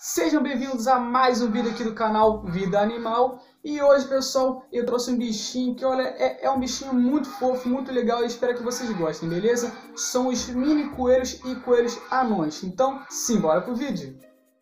Sejam bem-vindos a mais um vídeo aqui do canal Vida Animal. E hoje, pessoal, eu trouxe um bichinho que, olha, é um bichinho muito fofo, muito legal e espero que vocês gostem, beleza? São os mini coelhos e coelhos anões. Então, simbora pro vídeo.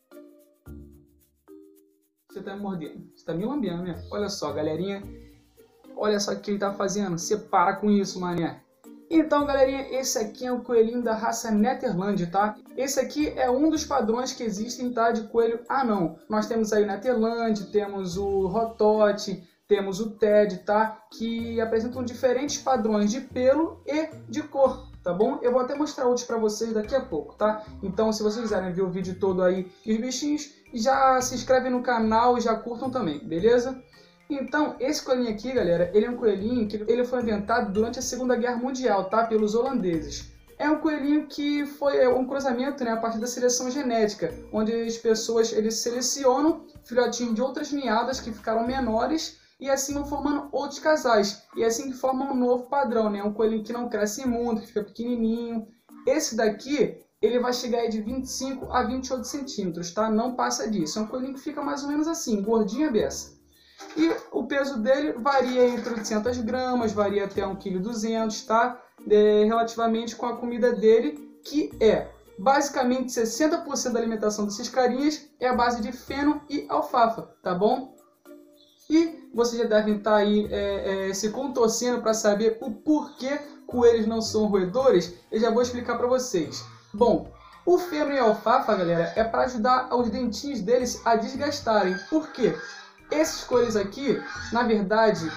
Você tá me mordendo, você tá me lambendo, né? Olha só, galerinha. Olha só o que ele tá fazendo. Você para com isso, mané. Então, galerinha, esse aqui é o coelhinho da raça Netherland, tá? Esse aqui é um dos padrões que existem, tá? De coelho anão. Nós temos aí o Netherland, temos o Rotote, temos o Ted, tá? Que apresentam diferentes padrões de pelo e de cor, tá bom? Eu vou até mostrar outros pra vocês daqui a pouco, tá? Então, se vocês quiserem ver o vídeo todo aí e os bichinhos, já se inscrevem no canal e já curtam também, beleza? Então, esse coelhinho aqui, galera, ele é um coelhinho que ele foi inventado durante a Segunda Guerra Mundial, tá? Pelos holandeses. É um coelhinho que foi um cruzamento, né, a partir da seleção genética, onde as pessoas eles selecionam filhotinhos de outras ninhadas que ficaram menores e assim vão formando outros casais. E assim que formam um novo padrão, né? Um coelhinho que não cresce muito, que fica pequenininho. Esse daqui, ele vai chegar aí de 25 a 28 centímetros, tá? Não passa disso. É um coelhinho que fica mais ou menos assim, gordinho a beça. E o peso dele varia entre 800 gramas, varia até 1,2 kg, tá? Relativamente com a comida dele, que é basicamente 60% da alimentação desses carinhas é a base de feno e alfafa, tá bom? E vocês já devem estar aí se contorcendo para saber o porquê coelhos não são roedores. Eu já vou explicar para vocês. Bom, o feno e a alfafa, galera, é para ajudar os dentinhos deles a desgastarem. Por quê? Esses coelhos aqui, na verdade,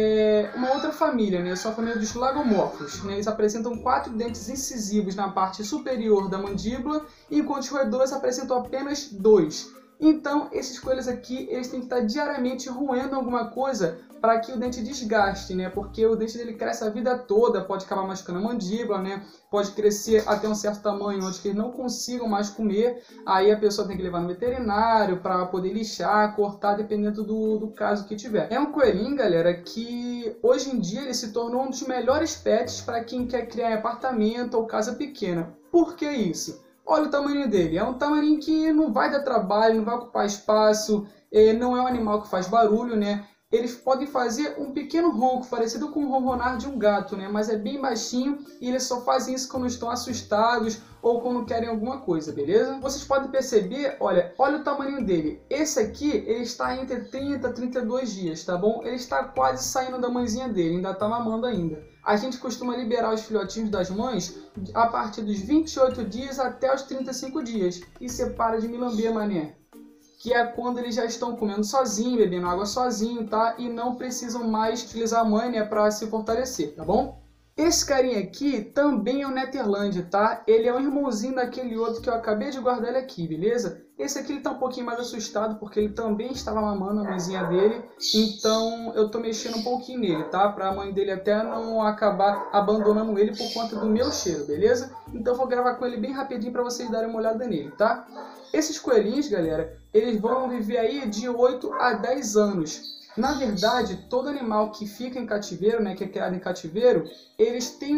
é uma outra família, né? São a família dos lagomorfos, né? Eles apresentam 4 dentes incisivos na parte superior da mandíbula, enquanto os roedores apresentam apenas 2. Então, esses coelhos aqui, eles têm que estar diariamente roendo alguma coisa para que o dente desgaste, né? Porque o dente dele cresce a vida toda, pode acabar machucando a mandíbula, né? Pode crescer até um certo tamanho, onde eles não consigam mais comer. Aí a pessoa tem que levar no veterinário para poder lixar, cortar, dependendo do caso que tiver. É um coelhinho, galera, que hoje em dia ele se tornou um dos melhores pets para quem quer criar em apartamento ou casa pequena. Por que isso? Olha o tamanho dele, é um tamanho que não vai dar trabalho, não vai ocupar espaço, não é um animal que faz barulho, né? Eles podem fazer um pequeno ronco, parecido com o ronronar de um gato, né? Mas é bem baixinho e eles só fazem isso quando estão assustados ou quando querem alguma coisa, beleza? Vocês podem perceber, olha o tamanho dele. Esse aqui, ele está entre 30 a 32 dias, tá bom? Ele está quase saindo da mãezinha dele, ainda está mamando ainda. A gente costuma liberar os filhotinhos das mães a partir dos 28 dias até os 35 dias. E você para de me lamber, mané. Que é quando eles já estão comendo sozinho, bebendo água sozinho, tá? E não precisam mais utilizar a mãe, né, para se fortalecer, tá bom? Esse carinha aqui também é o Netherland, tá? Ele é um irmãozinho daquele outro que eu acabei de guardar ele aqui, beleza? Esse aqui ele tá um pouquinho mais assustado porque ele também estava mamando a mãezinha dele. Então eu tô mexendo um pouquinho nele, tá? Pra mãe dele até não acabar abandonando ele por conta do meu cheiro, beleza? Então eu vou gravar com ele bem rapidinho pra vocês darem uma olhada nele, tá? Esses coelhinhos, galera, eles vão viver aí de 8 a 10 anos. Na verdade, todo animal que fica em cativeiro, né, que é criado em cativeiro, eles têm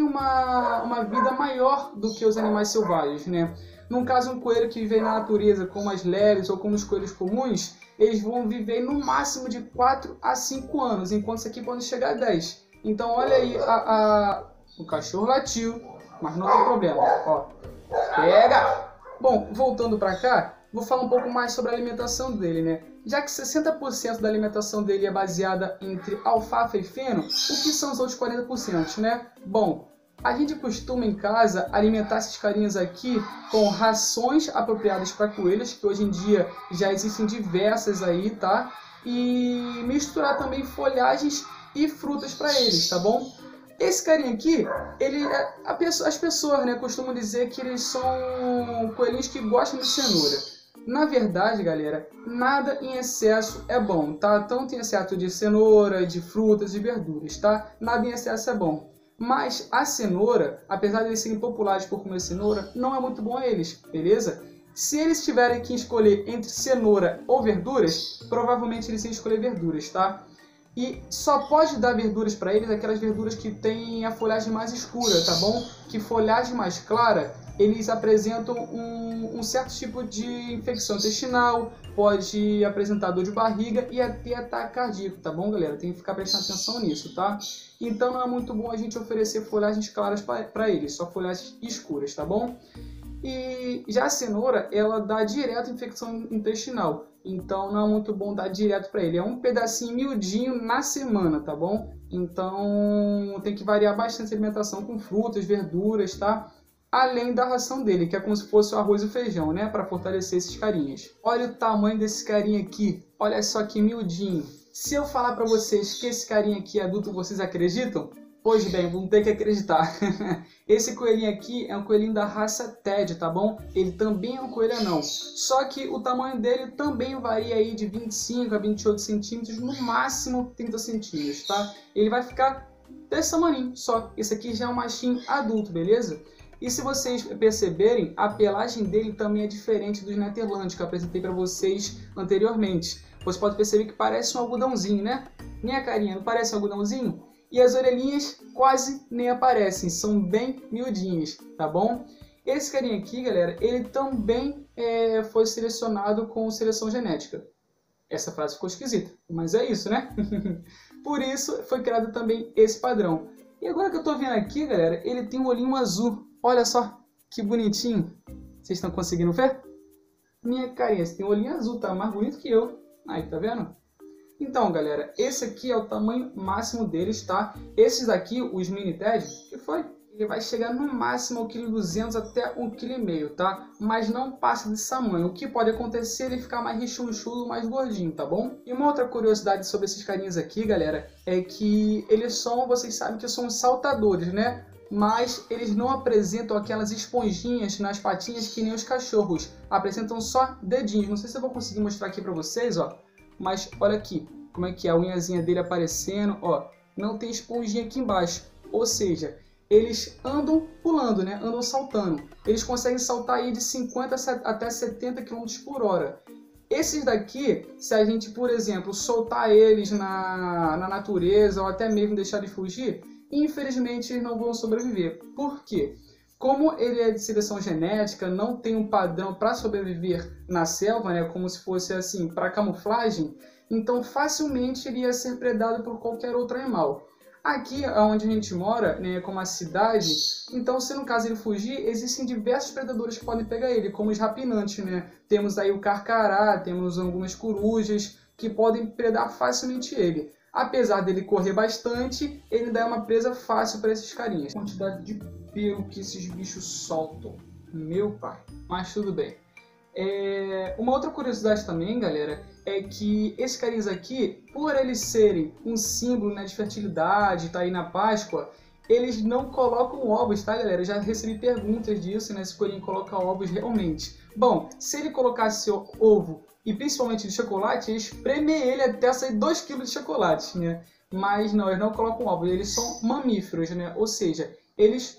uma vida maior do que os animais selvagens, né? No caso, um coelho que vive na natureza, como as leres ou como os coelhos comuns, eles vão viver no máximo de 4 a 5 anos, enquanto isso aqui pode chegar a 10. Então, olha aí, o cachorro latiu, mas não tem problema, ó. Pega! Bom, voltando para cá, vou falar um pouco mais sobre a alimentação dele, né? Já que 60% da alimentação dele é baseada entre alfafa e feno, o que são os outros 40%, né? Bom, a gente costuma em casa alimentar esses carinhas aqui com rações apropriadas para coelhos, que hoje em dia já existem diversas aí, tá? E misturar também folhagens e frutas para eles, tá bom? Esse carinha aqui, as pessoas, né, costumam dizer que eles são coelhinhos que gostam de cenoura. Na verdade, galera, nada em excesso é bom, tá? Tanto em excesso de cenoura, de frutas e verduras, tá? Nada em excesso é bom. Mas a cenoura, apesar de eles serem populares por comer cenoura, não é muito bom a eles, beleza? Se eles tiverem que escolher entre cenoura ou verduras, provavelmente eles iam escolher verduras, tá? E só pode dar verduras para eles aquelas verduras que têm a folhagem mais escura, tá bom? Que folhagem mais clara eles apresentam um certo tipo de infecção intestinal, pode apresentar dor de barriga e até ataque cardíaco, tá bom, galera? Tem que ficar prestando atenção nisso, tá? Então não é muito bom a gente oferecer folhagens claras para eles, só folhagens escuras, tá bom? E já a cenoura, ela dá direto infecção intestinal, então não é muito bom dar direto para ele. É um pedacinho miudinho na semana, tá bom? Então tem que variar bastante a alimentação com frutas, verduras, tá? Além da ração dele, que é como se fosse o arroz e o feijão, né? Para fortalecer esses carinhas. Olha o tamanho desse carinha aqui, olha só que miudinho. Se eu falar para vocês que esse carinha aqui é adulto, vocês acreditam? Pois bem, vão ter que acreditar. Esse coelhinho aqui é um coelhinho da raça TED, tá bom? Ele também é um coelho anão. Só que o tamanho dele também varia aí de 25 a 28 centímetros, no máximo 30 centímetros, tá? Ele vai ficar desse tamanho só. Esse aqui já é um machinho adulto, beleza? E se vocês perceberem, a pelagem dele também é diferente dos Netherlands, que eu apresentei para vocês anteriormente. Você pode perceber que parece um algodãozinho, né? Nem a carinha, não parece um algodãozinho? E as orelhinhas quase nem aparecem, são bem miudinhas, tá bom? Esse carinha aqui, galera, ele também foi selecionado com seleção genética. Essa frase ficou esquisita, mas é isso, né? Por isso foi criado também esse padrão. E agora que eu tô vendo aqui, galera, ele tem um olhinho azul. Olha só, que bonitinho. Vocês estão conseguindo ver? Minha carinha, você tem um olhinho azul, tá mais bonito que eu. Aí, tá vendo? Então, galera, esse aqui é o tamanho máximo deles, tá? Esses daqui, os mini TED, que foi? Ele vai chegar no máximo 1,2 kg até 1,5 kg, tá? Mas não passa desse tamanho. O que pode acontecer é ele ficar mais rechonchudo, mais gordinho, tá bom? E uma outra curiosidade sobre esses carinhas aqui, galera, é que eles são, vocês sabem que são saltadores, né? Mas eles não apresentam aquelas esponjinhas nas patinhas que nem os cachorros. Apresentam só dedinhos. Não sei se eu vou conseguir mostrar aqui pra vocês, ó. Mas olha aqui, como é que é a unhazinha dele aparecendo, ó. Não tem esponjinha aqui embaixo. Ou seja, eles andam pulando, né? Andam saltando. Eles conseguem saltar aí de 50 até 70 km por hora. Esses daqui, se a gente, por exemplo, soltar eles na natureza ou até mesmo deixar eles fugir, infelizmente eles não vão sobreviver. Por quê? Como ele é de seleção genética, não tem um padrão para sobreviver na selva, né, como se fosse assim, para camuflagem, então facilmente ele ia ser predado por qualquer outro animal. Aqui onde a gente mora, né, como a cidade, então se no caso ele fugir, existem diversos predadores que podem pegar ele, como os rapinantes, né? Temos aí o carcará, temos algumas corujas que podem predar facilmente ele. Apesar dele correr bastante, ele ainda é uma presa fácil para esses carinhas. A quantidade de pelo que esses bichos soltam, meu pai, mas tudo bem. Uma outra curiosidade também, galera, é que esses carinhas aqui, por eles serem um símbolo, né, de fertilidade, tá aí na Páscoa, eles não colocam ovos, tá, galera? Eu já recebi perguntas disso, né, se o coelhinho coloca ovos realmente. Bom, se ele colocasse ovo, e principalmente de chocolate, eles espremem ele até sair 2 kg de chocolate, né? Mas não, eles não colocam ovos, eles são mamíferos, né? Ou seja, eles...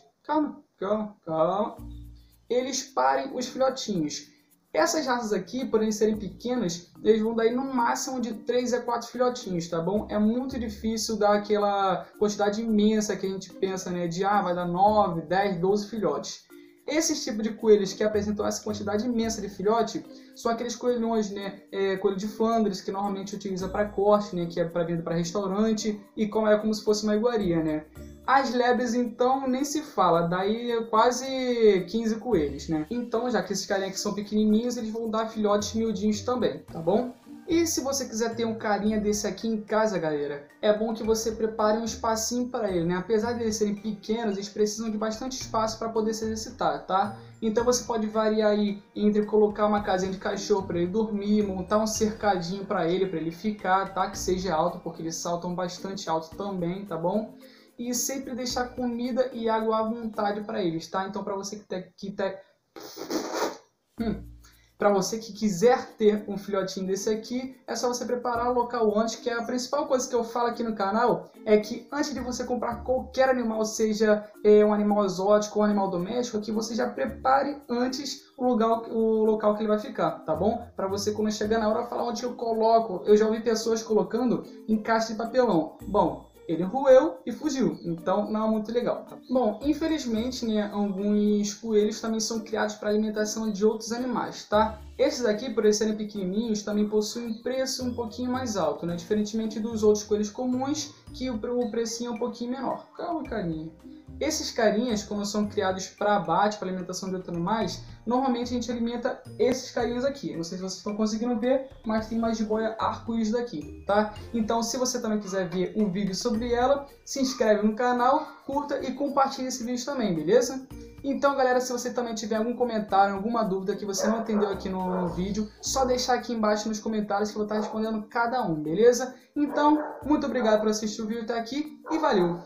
Calma. Eles parem os filhotinhos. Essas raças aqui, por eles serem pequenos, eles vão dar no máximo de 3 a 4 filhotinhos, tá bom? É muito difícil dar aquela quantidade imensa que a gente pensa, né? De, vai dar 9, 10, 12 filhotes. Esses tipos de coelhos que apresentam essa quantidade imensa de filhote são aqueles coelhões, né? Coelho de Flandres, que normalmente utiliza para corte, né? Que é para venda para restaurante, e é como se fosse uma iguaria, né? As lebres, então, nem se fala, daí quase 15 coelhos, né? Então, já que esses carinha aqui são pequenininhos, eles vão dar filhotes miudinhos também, tá bom? E se você quiser ter um carinha desse aqui em casa, galera, é bom que você prepare um espacinho para ele, né? Apesar de eles serem pequenos, eles precisam de bastante espaço para poder se exercitar, tá? Então você pode variar aí entre colocar uma casinha de cachorro para ele dormir, montar um cercadinho para ele ficar, tá? Que seja alto, porque eles saltam bastante alto também, tá bom? E sempre deixar comida e água à vontade para eles, tá? Então para você para você que quiser ter um filhotinho desse aqui, é só você preparar o local antes, que é a principal coisa que eu falo aqui no canal, é que antes de você comprar qualquer animal, seja um animal exótico ou um animal doméstico, que você já prepare antes o local que ele vai ficar, tá bom? Para você, quando chegar na hora, falar onde eu coloco. Eu já ouvi pessoas colocando em caixa de papelão. Bom, ele roeu e fugiu, então não é muito legal. Bom, infelizmente, né, alguns coelhos também são criados para alimentação de outros animais, tá? Esses aqui, por eles serem pequenininhos, também possuem um preço um pouquinho mais alto, né? Diferentemente dos outros coelhos comuns, que o precinho é um pouquinho menor. Calma, carinha. Esses carinhas, quando são criados para abate, para alimentação de outros animais, normalmente a gente alimenta esses carinhas aqui. Não sei se vocês estão conseguindo ver, mas tem uma jiboia arco-íris daqui, tá? Então, se você também quiser ver um vídeo sobre ela, se inscreve no canal, curta e compartilha esse vídeo também, beleza? Então, galera, se você também tiver algum comentário, alguma dúvida que você não entendeu aqui no vídeo, só deixar aqui embaixo nos comentários que eu vou estar respondendo cada um, beleza? Então, muito obrigado por assistir o vídeo até aqui e valeu!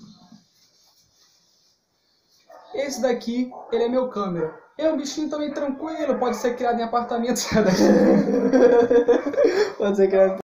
Esse daqui, ele é meu câmera. É um bichinho também tranquilo, pode ser criado em apartamento. Pode ser criado